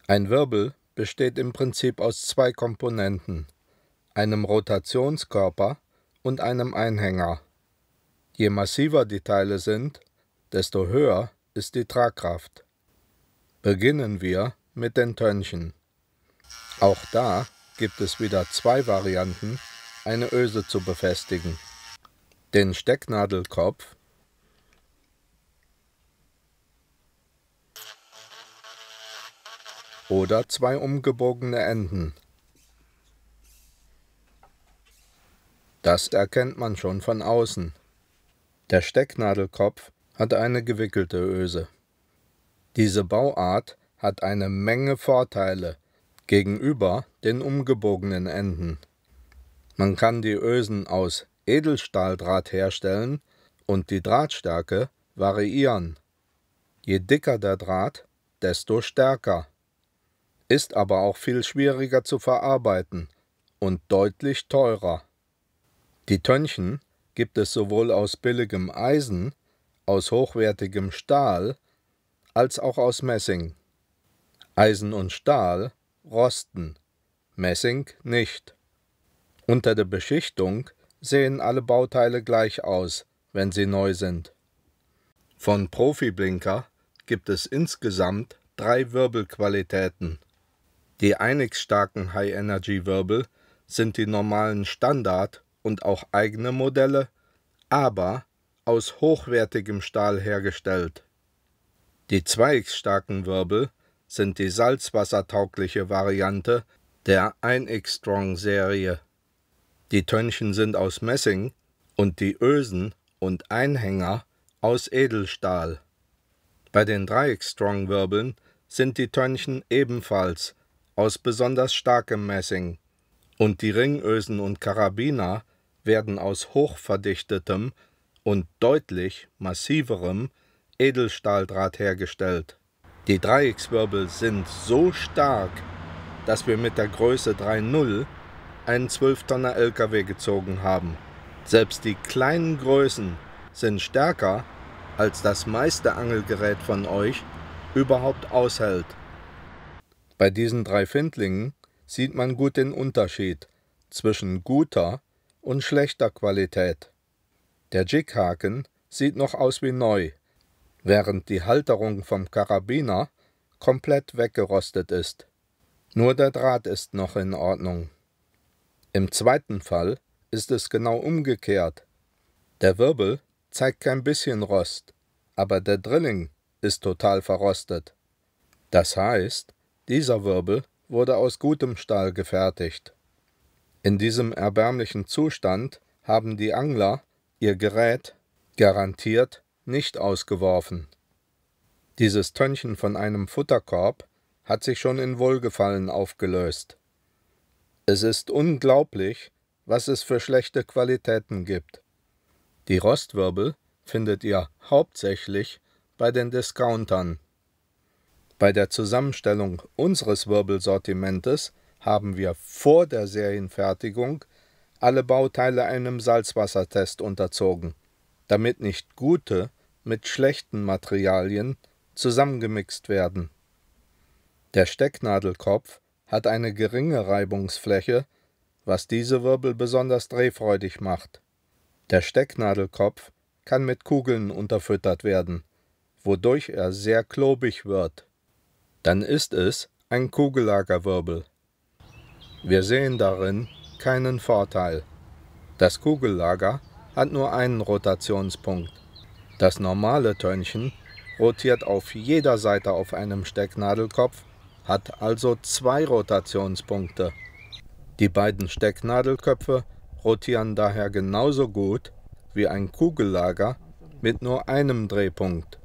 Ein Wirbel besteht im Prinzip aus zwei Komponenten, einem Rotationskörper und einem Einhänger. Je massiver die Teile sind, desto höher ist die Tragkraft. Beginnen wir mit den Tönnchen. Auch da gibt es wieder zwei Varianten, eine Öse zu befestigen. Den Stecknadelkopf oder zwei umgebogene Enden. Das erkennt man schon von außen. Der Stecknadelkopf hat eine gewickelte Öse. Diese Bauart hat eine Menge Vorteile gegenüber den umgebogenen Enden. Man kann die Ösen aus Edelstahldraht herstellen und die Drahtstärke variieren. Je dicker der Draht, desto stärker. Ist aber auch viel schwieriger zu verarbeiten und deutlich teurer. Die Tönnchen gibt es sowohl aus billigem Eisen, aus hochwertigem Stahl, als auch aus Messing. Eisen und Stahl rosten, Messing nicht. Unter der Beschichtung sehen alle Bauteile gleich aus, wenn sie neu sind. Von Profi-Blinker gibt es insgesamt 3 Wirbelqualitäten. Die einigsstarken High-Energy-Wirbel sind die normalen Standard- und auch eigene Modelle, aber aus hochwertigem Stahl hergestellt. Die zweigsstarken Wirbel sind die salzwassertaugliche Variante der 1X-Strong-Serie. Die Tönnchen sind aus Messing und die Ösen und Einhänger aus Edelstahl. Bei den 3X-Strong-Wirbeln sind die Tönnchen ebenfalls aus besonders starkem Messing und die Ringösen und Karabiner werden aus hochverdichtetem und deutlich massiverem Edelstahldraht hergestellt. Die 3X-Wirbel sind so stark, dass wir mit der Größe 3.0 einen 12-Tonner LKW gezogen haben. Selbst die kleinen Größen sind stärker, als das meiste Angelgerät von euch überhaupt aushält. Bei diesen 3 Findlingen sieht man gut den Unterschied zwischen guter und schlechter Qualität. Der Jighaken sieht noch aus wie neu, während die Halterung vom Karabiner komplett weggerostet ist. Nur der Draht ist noch in Ordnung. Im zweiten Fall ist es genau umgekehrt. Der Wirbel zeigt kein bisschen Rost, aber der Drilling ist total verrostet. Das heißt, dieser Wirbel wurde aus gutem Stahl gefertigt. In diesem erbärmlichen Zustand haben die Angler ihr Gerät garantiert nicht ausgeworfen. Dieses Tönnchen von einem Futterkorb hat sich schon in Wohlgefallen aufgelöst. Es ist unglaublich, was es für schlechte Qualitäten gibt. Die Rostwirbel findet ihr hauptsächlich bei den Discountern. Bei der Zusammenstellung unseres Wirbelsortimentes haben wir vor der Serienfertigung alle Bauteile einem Salzwassertest unterzogen, damit nicht gute mit schlechten Materialien zusammengemixt werden. Der Stecknadelkopf hat eine geringe Reibungsfläche, was diese Wirbel besonders drehfreudig macht. Der Stecknadelkopf kann mit Kugeln unterfüttert werden, wodurch er sehr klobig wird. Dann ist es ein Kugellagerwirbel. Wir sehen darin keinen Vorteil. Das Kugellager hat nur einen Rotationspunkt. Das normale Tönnchen rotiert auf jeder Seite auf einem Stecknadelkopf, hat also 2 Rotationspunkte. Die beiden Stecknadelköpfe rotieren daher genauso gut wie ein Kugellager mit nur einem Drehpunkt.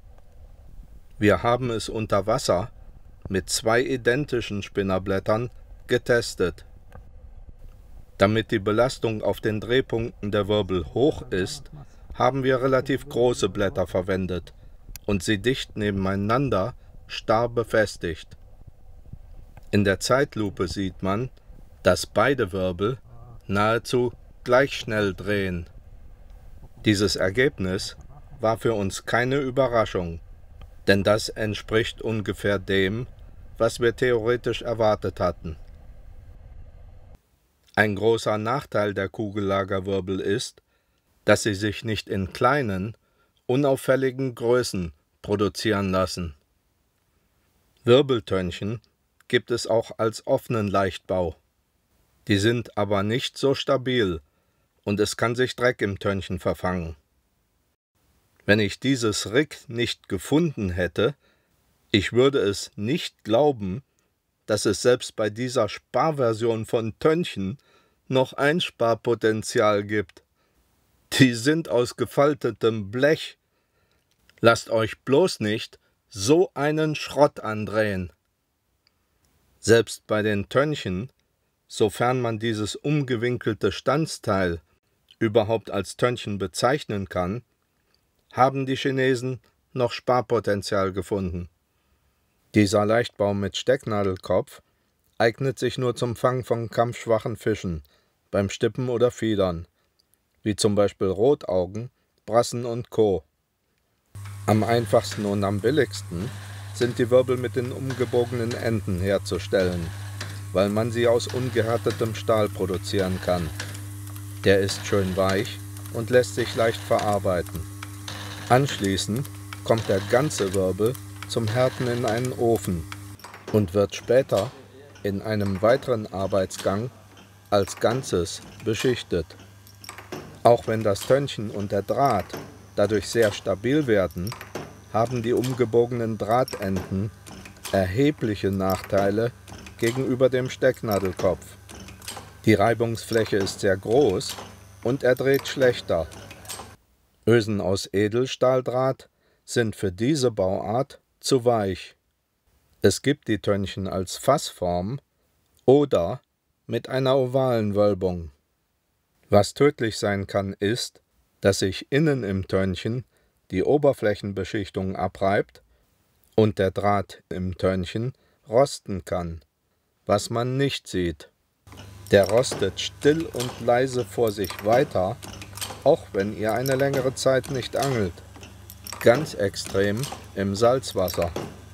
Wir haben es unter Wasser mit 2 identischen Spinnerblättern getestet. Damit die Belastung auf den Drehpunkten der Wirbel hoch ist, haben wir relativ große Blätter verwendet und sie dicht nebeneinander starr befestigt. In der Zeitlupe sieht man, dass beide Wirbel nahezu gleich schnell drehen. Dieses Ergebnis war für uns keine Überraschung, denn das entspricht ungefähr dem, was wir theoretisch erwartet hatten. Ein großer Nachteil der Kugellagerwirbel ist, dass sie sich nicht in kleinen, unauffälligen Größen produzieren lassen. Wirbeltönchen gibt es auch als offenen Leichtbau. Die sind aber nicht so stabil und es kann sich Dreck im Tönnchen verfangen. Wenn ich dieses Rig nicht gefunden hätte, ich würde es nicht glauben, dass es selbst bei dieser Sparversion von Tönnchen noch Einsparpotenzial gibt. Die sind aus gefaltetem Blech. Lasst euch bloß nicht so einen Schrott andrehen. Selbst bei den Tönnchen, sofern man dieses umgewinkelte Standsteil überhaupt als Tönnchen bezeichnen kann, haben die Chinesen noch Sparpotenzial gefunden. Dieser Leichtbau mit Stecknadelkopf eignet sich nur zum Fang von kampfschwachen Fischen, beim Stippen oder Fiedern, wie zum Beispiel Rotaugen, Brassen und Co. Am einfachsten und am billigsten sind die Wirbel mit den umgebogenen Enden herzustellen, weil man sie aus ungehärtetem Stahl produzieren kann. Der ist schön weich und lässt sich leicht verarbeiten. Anschließend kommt der ganze Wirbel zum Härten in einen Ofen und wird später in einem weiteren Arbeitsgang als Ganzes beschichtet. Auch wenn das Tönnchen und der Draht dadurch sehr stabil werden, haben die umgebogenen Drahtenden erhebliche Nachteile gegenüber dem Stecknadelkopf. Die Reibungsfläche ist sehr groß und er dreht schlechter. Ösen aus Edelstahldraht sind für diese Bauart zu weich. Es gibt die Tönnchen als Fassform oder mit einer ovalen Wölbung. Was tödlich sein kann, ist, dass sich innen im Tönnchen die Oberflächenbeschichtung abreibt und der Draht im Tönnchen rosten kann, was man nicht sieht. Der rostet still und leise vor sich weiter, auch wenn ihr eine längere Zeit nicht angelt. Ganz extrem im Salzwasser.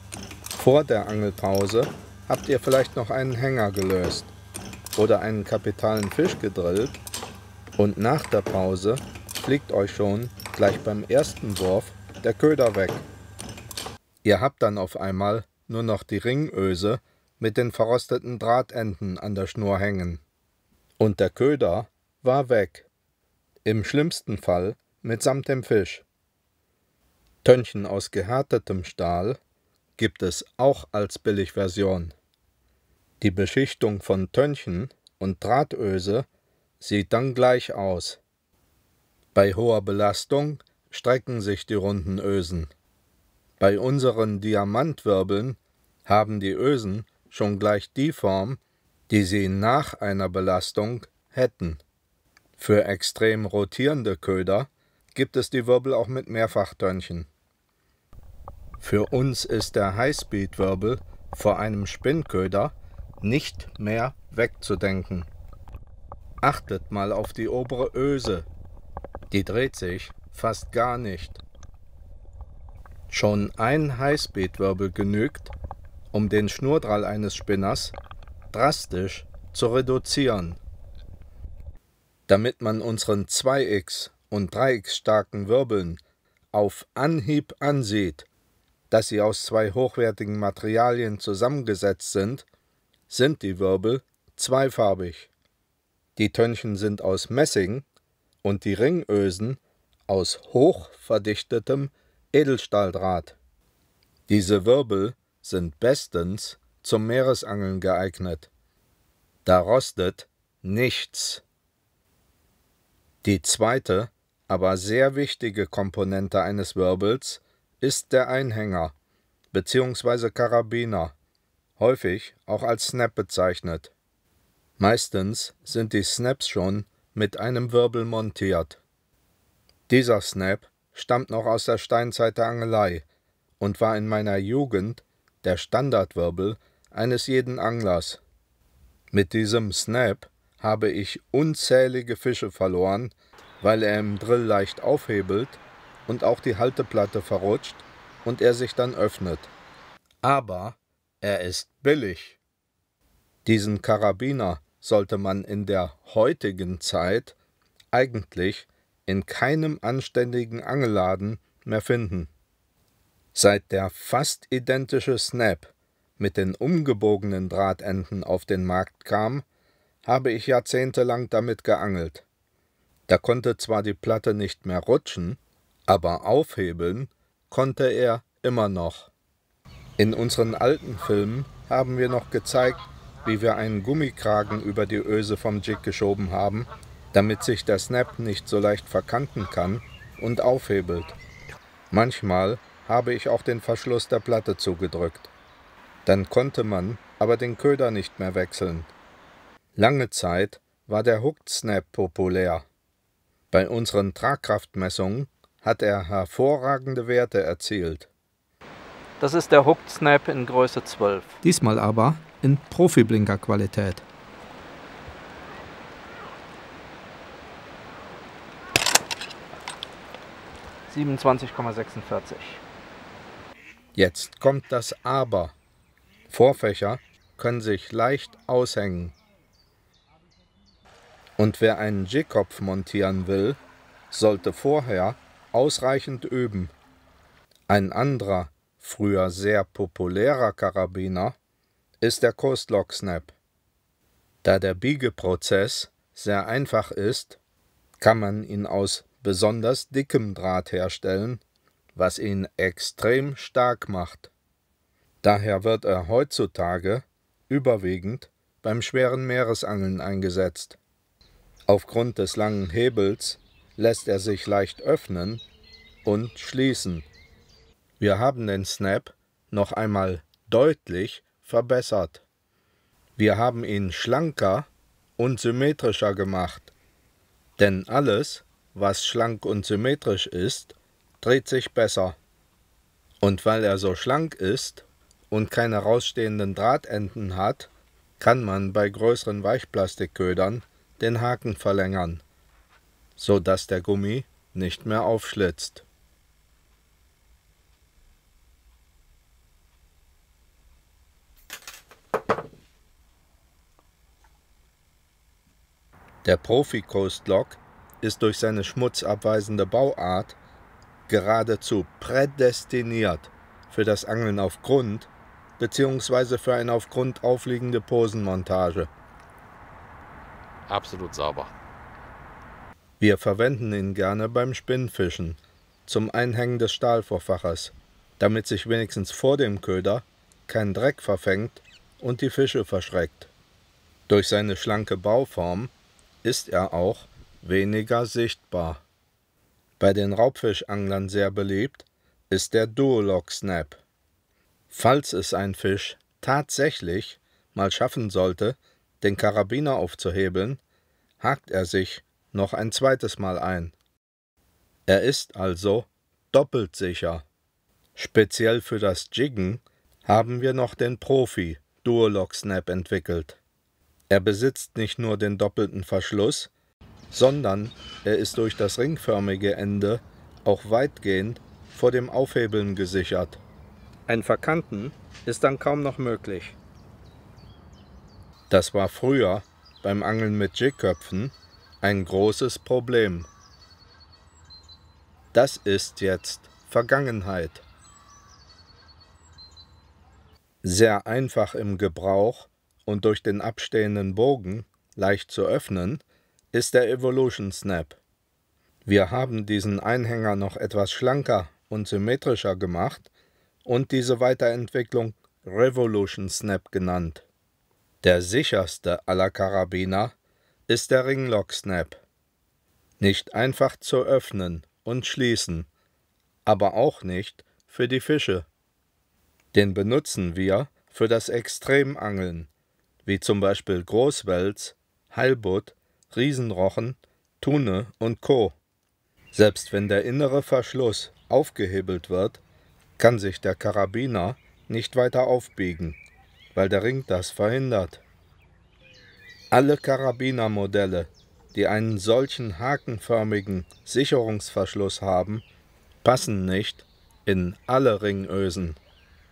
Vor der Angelpause habt ihr vielleicht noch einen Hänger gelöst oder einen kapitalen Fisch gedrillt und nach der Pause fliegt euch schon gleich beim ersten Wurf der Köder weg. Ihr habt dann auf einmal nur noch die Ringöse mit den verrosteten Drahtenden an der Schnur hängen. Und der Köder war weg. Im schlimmsten Fall mitsamt dem Fisch. Tönnchen aus gehärtetem Stahl gibt es auch als Billigversion. Die Beschichtung von Tönnchen und Drahtöse sieht dann gleich aus. Bei hoher Belastung strecken sich die runden Ösen. Bei unseren Diamantwirbeln haben die Ösen schon gleich die Form, die sie nach einer Belastung hätten. Für extrem rotierende Köder gibt es die Wirbel auch mit Mehrfachtönnchen. Für uns ist der Highspeed-Wirbel vor einem Spinnköder nicht mehr wegzudenken. Achtet mal auf die obere Öse, die dreht sich fast gar nicht. Schon ein Highspeed-Wirbel genügt, um den Schnurdrall eines Spinners drastisch zu reduzieren. Damit man unseren 2x und 3x starken Wirbeln auf Anhieb ansieht, dass sie aus zwei hochwertigen Materialien zusammengesetzt sind, sind die Wirbel zweifarbig. Die Tönnchen sind aus Messing und die Ringösen aus hochverdichtetem Edelstahldraht. Diese Wirbel sind bestens zum Meeresangeln geeignet. Da rostet nichts. Die zweite, aber sehr wichtige Komponente eines Wirbels ist der Einhänger bzw. Karabiner, häufig auch als Snap bezeichnet. Meistens sind die Snaps schon mit einem Wirbel montiert. Dieser Snap stammt noch aus der Steinzeit der Angelei und war in meiner Jugend der Standardwirbel eines jeden Anglers. Mit diesem Snap habe ich unzählige Fische verloren, weil er im Drill leicht aufhebelt und auch die Halteplatte verrutscht und er sich dann öffnet. Aber er ist billig. Diesen Karabiner sollte man in der heutigen Zeit eigentlich in keinem anständigen Angelladen mehr finden. Seit der fast identische Snap mit den umgebogenen Drahtenden auf den Markt kam, habe ich jahrzehntelang damit geangelt. Da konnte zwar die Platte nicht mehr rutschen, aber aufhebeln konnte er immer noch. In unseren alten Filmen haben wir noch gezeigt, wie wir einen Gummikragen über die Öse vom Jig geschoben haben, damit sich der Snap nicht so leicht verkanten kann und aufhebelt. Manchmal habe ich auch den Verschluss der Platte zugedrückt. Dann konnte man aber den Köder nicht mehr wechseln. Lange Zeit war der Hooked Snap populär. Bei unseren Tragkraftmessungen hat er hervorragende Werte erzielt. Das ist der Hooked Snap in Größe 12. Diesmal aber in Profi-Blinker-Qualität. $27,46. Jetzt kommt das Aber. Vorfächer können sich leicht aushängen. Und wer einen Jigkopf montieren will, sollte vorher ausreichend üben. Ein anderer, früher sehr populärer Karabiner ist der Coast Lock Snap. Da der Biegeprozess sehr einfach ist, kann man ihn aus besonders dickem Draht herstellen, was ihn extrem stark macht. Daher wird er heutzutage überwiegend beim schweren Meeresangeln eingesetzt. Aufgrund des langen Hebels lässt er sich leicht öffnen und schließen. Wir haben den Snap noch einmal deutlich verbessert. Wir haben ihn schlanker und symmetrischer gemacht. Denn alles, was schlank und symmetrisch ist, dreht sich besser. Und weil er so schlank ist und keine rausstehenden Drahtenden hat, kann man bei größeren Weichplastikködern den Haken verlängern, so dass der Gummi nicht mehr aufschlitzt. Der Profi Coast Lock ist durch seine schmutzabweisende Bauart geradezu prädestiniert für das Angeln auf Grund bzw. für eine auf Grund aufliegende Posenmontage. Absolut sauber. Wir verwenden ihn gerne beim Spinnfischen, zum Einhängen des Stahlvorfaches, damit sich wenigstens vor dem Köder kein Dreck verfängt und die Fische verschreckt. Durch seine schlanke Bauform ist er auch weniger sichtbar. Bei den Raubfischanglern sehr beliebt ist der Duolock Snap. Falls es ein Fisch tatsächlich mal schaffen sollte, den Karabiner aufzuhebeln, hakt er sich noch ein zweites Mal ein. Er ist also doppelt sicher. Speziell für das Jiggen haben wir noch den Profi Duolock Snap entwickelt. Er besitzt nicht nur den doppelten Verschluss, sondern er ist durch das ringförmige Ende auch weitgehend vor dem Aufhebeln gesichert. Ein Verkanten ist dann kaum noch möglich. Das war früher beim Angeln mit Jigköpfen ein großes Problem. Das ist jetzt Vergangenheit. Sehr einfach im Gebrauch und durch den abstehenden Bogen leicht zu öffnen, ist der Evolution Snap. Wir haben diesen Einhänger noch etwas schlanker und symmetrischer gemacht und diese Weiterentwicklung Revolution Snap genannt. Der sicherste aller Karabiner ist der Ringlock Snap. Nicht einfach zu öffnen und schließen, aber auch nicht für die Fische. Den benutzen wir für das Extremangeln, wie zum Beispiel Großwels, Heilbutt, Riesenrochen, Thune und Co. Selbst wenn der innere Verschluss aufgehebelt wird, kann sich der Karabiner nicht weiter aufbiegen, weil der Ring das verhindert. Alle Karabinermodelle, die einen solchen hakenförmigen Sicherungsverschluss haben, passen nicht in alle Ringösen.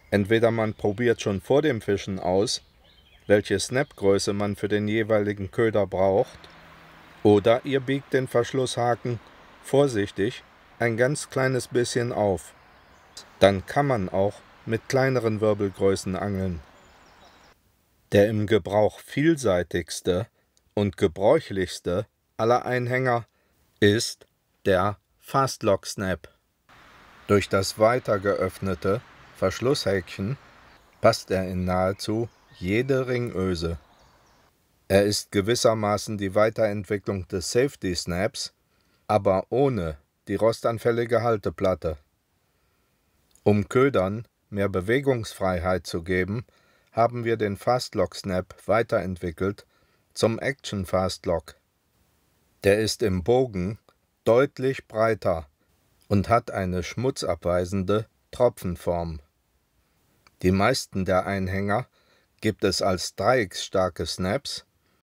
Entweder man probiert schon vor dem Fischen aus, welche Snapgröße man für den jeweiligen Köder braucht, oder ihr biegt den Verschlusshaken vorsichtig ein ganz kleines bisschen auf. Dann kann man auch mit kleineren Wirbelgrößen angeln. Der im Gebrauch vielseitigste und gebräuchlichste aller Einhänger ist der Fast-Lock Snap. Durch das weiter geöffnete Verschlusshäkchen passt er in nahezu jede Ringöse. Er ist gewissermaßen die Weiterentwicklung des Safety Snaps, aber ohne die rostanfällige Halteplatte. Um Ködern mehr Bewegungsfreiheit zu geben, haben wir den Fast-Lock Snap weiterentwickelt zum Action Fast-Lock. Der ist im Bogen deutlich breiter und hat eine schmutzabweisende Tropfenform. Die meisten der Einhänger gibt es als dreiecksstarke Snaps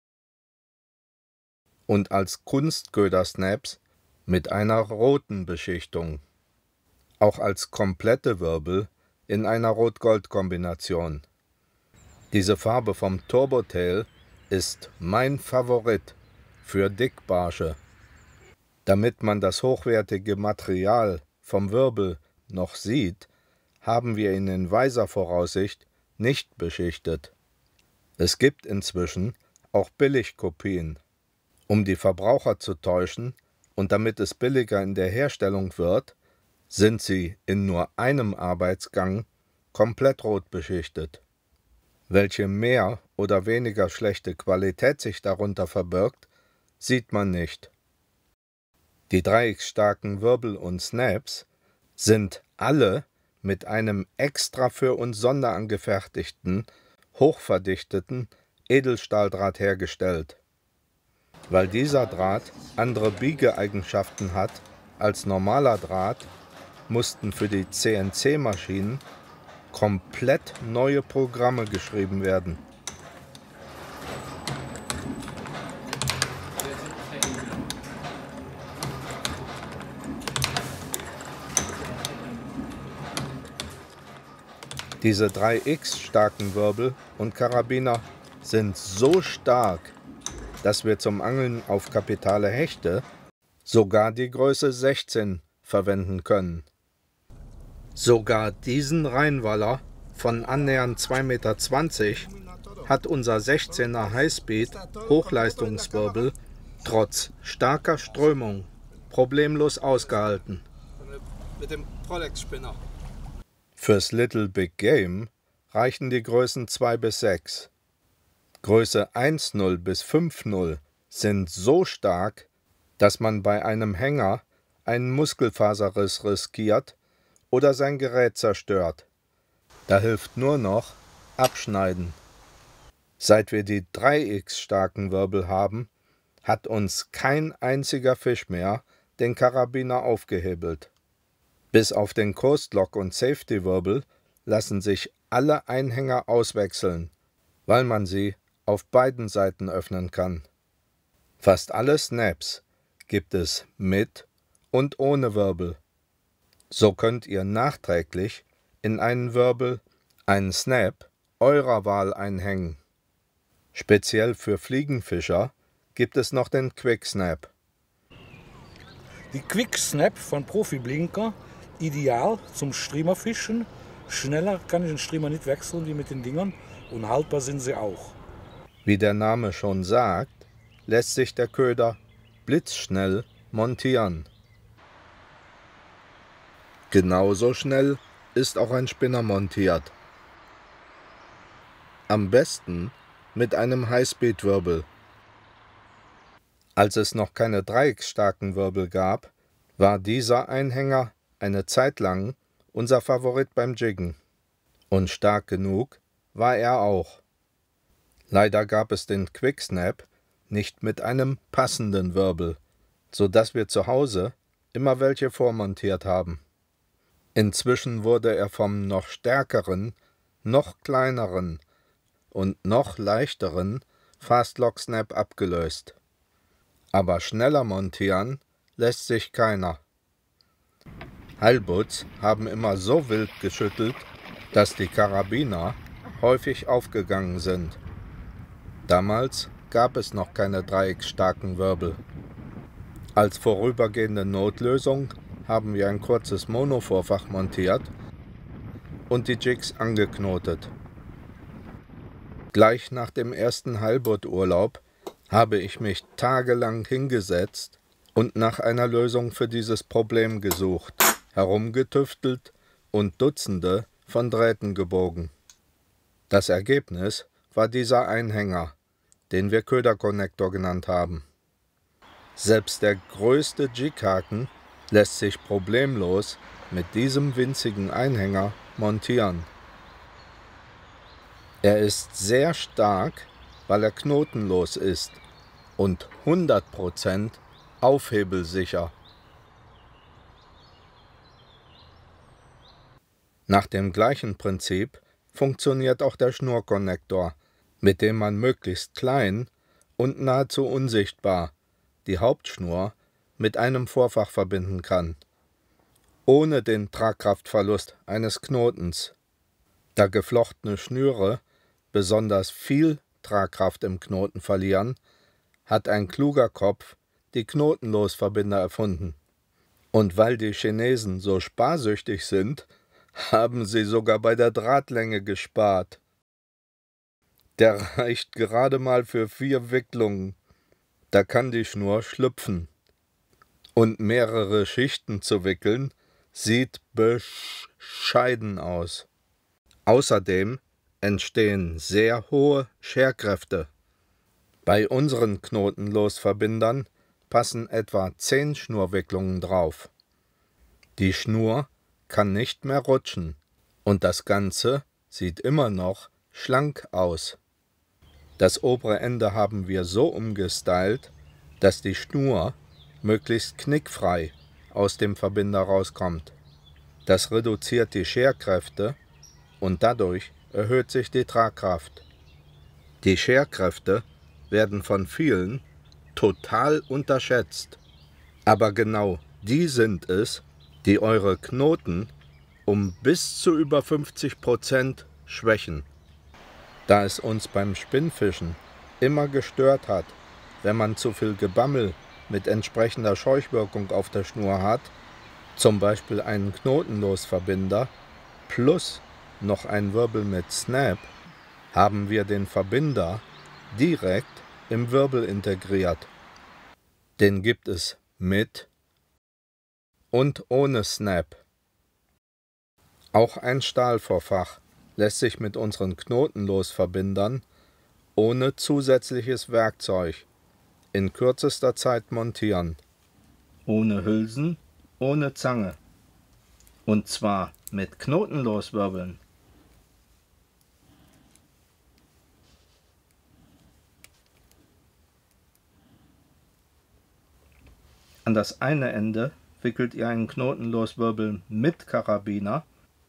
und als Kunstköder-Snaps mit einer roten Beschichtung. Auch als komplette Wirbel in einer Rot-Gold-Kombination. Diese Farbe vom Turbotail ist mein Favorit für Dickbarsche. Damit man das hochwertige Material vom Wirbel noch sieht, haben wir ihn in weiser Voraussicht nicht beschichtet. Es gibt inzwischen auch Billigkopien. Um die Verbraucher zu täuschen und damit es billiger in der Herstellung wird, sind sie in nur einem Arbeitsgang komplett rot beschichtet. Welche mehr oder weniger schlechte Qualität sich darunter verbirgt, sieht man nicht. Die dreiecksstarken Wirbel und Snaps sind alle mit einem extra für uns sonderangefertigten, hochverdichteten Edelstahldraht hergestellt. Weil dieser Draht andere Biegeeigenschaften hat als normaler Draht, mussten für die CNC-Maschinen komplett neue Programme geschrieben werden. Diese 3x-starken Wirbel und Karabiner sind so stark, dass wir zum Angeln auf kapitale Hechte sogar die Größe 16 verwenden können. Sogar diesen Rheinwaller von annähernd 2,20 Meter hat unser 16er Highspeed Hochleistungswirbel trotz starker Strömung problemlos ausgehalten. Mit dem Prolex-Spinner. Fürs Little Big Game reichen die Größen 2 bis 6. Größe 1,0 bis 5,0 sind so stark, dass man bei einem Hänger einen Muskelfaserriss riskiert oder sein Gerät zerstört. Da hilft nur noch Abschneiden. Seit wir die 3x-starken Wirbel haben, hat uns kein einziger Fisch mehr den Karabiner aufgehebelt. Bis auf den Coast Lock und Safety Wirbel lassen sich alle Einhänger auswechseln, weil man sie auf beiden Seiten öffnen kann. Fast alle Snaps gibt es mit und ohne Wirbel. So könnt ihr nachträglich in einen Wirbel einen Snap eurer Wahl einhängen. Speziell für Fliegenfischer gibt es noch den Quick Snap. Die Quick Snap von Profiblinker, ideal zum Streamerfischen. Schneller kann ich den Streamer nicht wechseln wie mit den Dingern und haltbar sind sie auch. Wie der Name schon sagt, lässt sich der Köder blitzschnell montieren. Genauso schnell ist auch ein Spinner montiert. Am besten mit einem Highspeed-Wirbel. Als es noch keine dreiecksstarken Wirbel gab, war dieser Einhänger eine Zeit lang unser Favorit beim Jiggen. Und stark genug war er auch. Leider gab es den Quick Snap nicht mit einem passenden Wirbel, so dass wir zu Hause immer welche vormontiert haben. Inzwischen wurde er vom noch stärkeren, noch kleineren und noch leichteren Fast-Lock Snap abgelöst. Aber schneller montieren lässt sich keiner. Heilbutts haben immer so wild geschüttelt, dass die Karabiner häufig aufgegangen sind. Damals gab es noch keine dreiecksstarken Wirbel. Als vorübergehende Notlösung haben wir ein kurzes Monovorfach montiert und die Jigs angeknotet. Gleich nach dem ersten Heilbutt-Urlaub habe ich mich tagelang hingesetzt und nach einer Lösung für dieses Problem gesucht, herumgetüftelt und Dutzende von Drähten gebogen. Das Ergebnis war dieser Einhänger, den wir Köderkonnektor genannt haben. Selbst der größte Jighaken lässt sich problemlos mit diesem winzigen Einhänger montieren. Er ist sehr stark, weil er knotenlos ist und 100% aufhebelsicher. Nach dem gleichen Prinzip funktioniert auch der Schnurkonnektor, mit dem man möglichst klein und nahezu unsichtbar die Hauptschnur mit einem Vorfach verbinden kann, ohne den Tragkraftverlust eines Knotens. Da geflochtene Schnüre besonders viel Tragkraft im Knoten verlieren, hat ein kluger Kopf die Knotenlosverbinder erfunden. Und weil die Chinesen so sparsüchtig sind, haben sie sogar bei der Drahtlänge gespart. Der reicht gerade mal für 4 Wicklungen. Da kann die Schnur schlüpfen. Und mehrere Schichten zu wickeln, sieht bescheiden aus. Außerdem entstehen sehr hohe Scherkräfte. Bei unseren Knotenlosverbindern passen etwa 10 Schnurwicklungen drauf. Die Schnur kann nicht mehr rutschen und das Ganze sieht immer noch schlank aus. Das obere Ende haben wir so umgestylt, dass die Schnur möglichst knickfrei aus dem Verbinder rauskommt. Das reduziert die Scherkräfte und dadurch erhöht sich die Tragkraft. Die Scherkräfte werden von vielen total unterschätzt. Aber genau die sind es, die eure Knoten um bis zu über 50% schwächen. Da es uns beim Spinnfischen immer gestört hat, wenn man zu viel Gebammel mit entsprechender Scheuchwirkung auf der Schnur hat, zum Beispiel einen Knotenlosverbinder plus noch ein Wirbel mit Snap, haben wir den Verbinder direkt im Wirbel integriert. Den gibt es mit und ohne Snap. Auch ein Stahlvorfach lässt sich mit unseren Knotenlosverbindern ohne zusätzliches Werkzeug in kürzester Zeit montieren. Ohne Hülsen, ohne Zange. Und zwar mit Knotenloswirbeln. An das eine Ende wickelt ihr einen Knotenloswirbel mit Karabiner,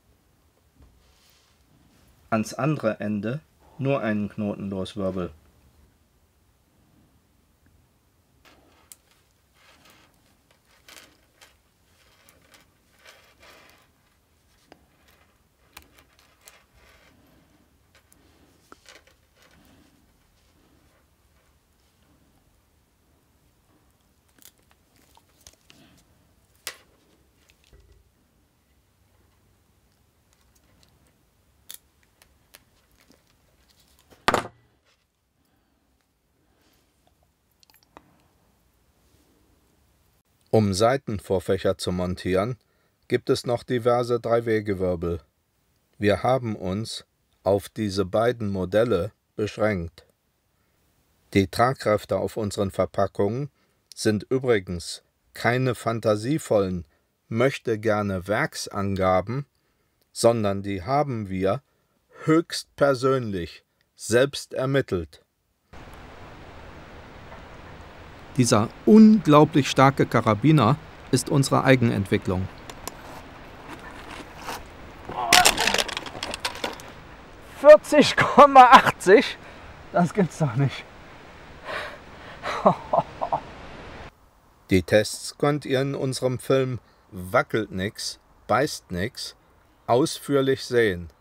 ans andere Ende nur einen Knotenloswirbel. Um Seitenvorfächer zu montieren, gibt es noch diverse Dreiwegewirbel. Wir haben uns auf diese beiden Modelle beschränkt. Die Tragkräfte auf unseren Verpackungen sind übrigens keine fantasievollen möchtegerne Werksangaben, sondern die haben wir höchstpersönlich selbst ermittelt. Dieser unglaublich starke Karabiner ist unsere Eigenentwicklung. ...40,80? Das gibt's doch nicht. Die Tests könnt ihr in unserem Film Wackelt nix, beißt nix ausführlich sehen.